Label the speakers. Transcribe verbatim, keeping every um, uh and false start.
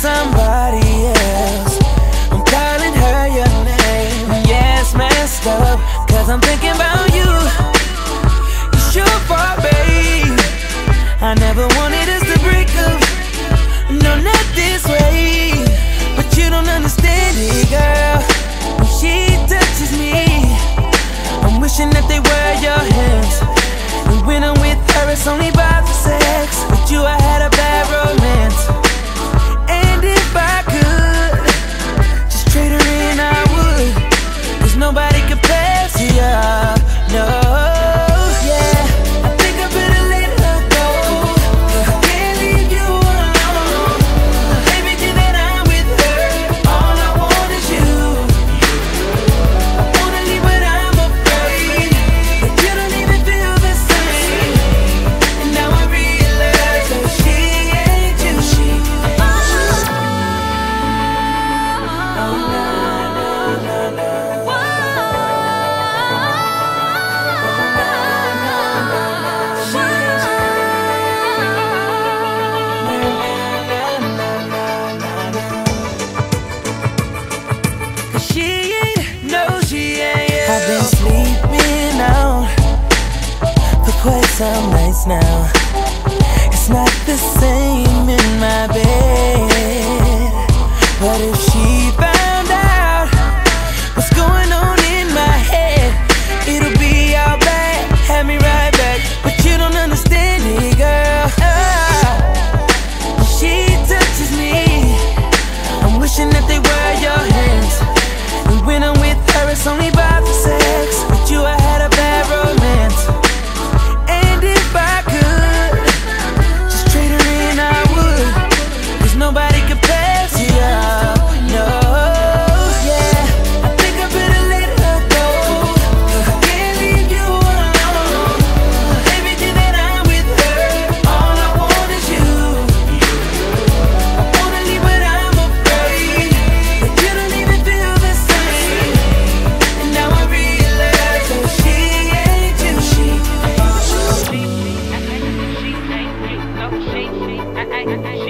Speaker 1: somebody else. I'm calling her your name. Yeah, it's messed up, cause I'm thinking about you. It's your fault, babe. I never wanted us to break up. No, not this way. But you don't understand it, girl. When she touches me, I'm wishing that they were your hands. And when I'm with her, it's only about the sex. With you, I had a bad romance. And if I could just trade her in, I would. Cause nobody compares to you, no. Yeah, I think I better let her go. I can't leave you alone. Everything that I'm with her, all I want is you. I wanna leave but I'm afraid that you don't even feel the same. And now I realize that she ain't you. She ain't you. Oh, no, no, no, no. She ain't, no, she ain't. I've been sleeping out for quite some nights now. It's not the same in my bed. But if she found out what's going on in my head, it'll be all bad, have me right back. But you don't understand it, girl. Ah, when she touches me, I'm wishing that they were your hands. And when I'm with her, it's only about the sex. With you, I had a bad romance. And if I could just trade her in, I would. Cause nobody compares to you, no. Yeah, I think I better let her go. I can't leave you alone. Everything that I'm with her, all I want is you. I wanna leave but I'm afraid that you don't even feel the same. And now I realize that she ain't you. She ain't you.